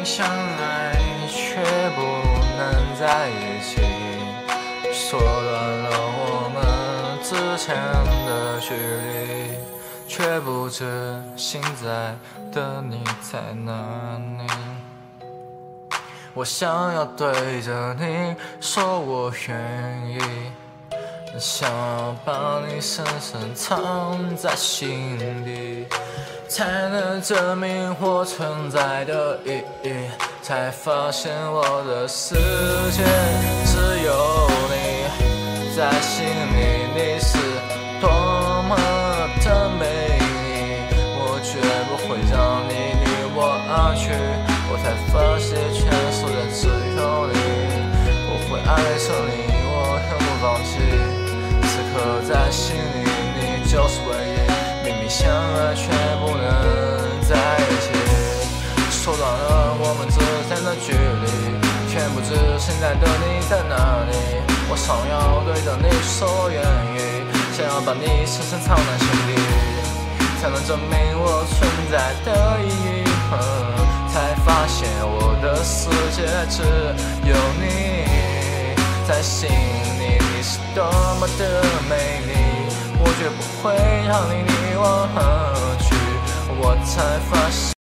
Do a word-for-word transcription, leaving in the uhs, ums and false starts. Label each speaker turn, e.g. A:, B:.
A: 相爱，却不能在一起，缩短了我们之间的距离，却不知现在的你在哪里。我想要对着你说我愿意，想要把你深深藏在心底，才能证明我存在的意义，才发现我的世界只有你在心里，你是多么的美丽，我绝不会让你离我而去，我才发现全世界只有你，我会爱着你，我永不放弃，此刻在心里你就是唯一，明明相爱却不能在一起，缩短了我们之间的距离，却不知现在的你在哪里。我想要对着你说愿意，想要把你深深藏在心底，才能证明我存在的意义，才发现我的世界只有你在心里，你是多么的美丽，我绝不会让你离我而去，我才发现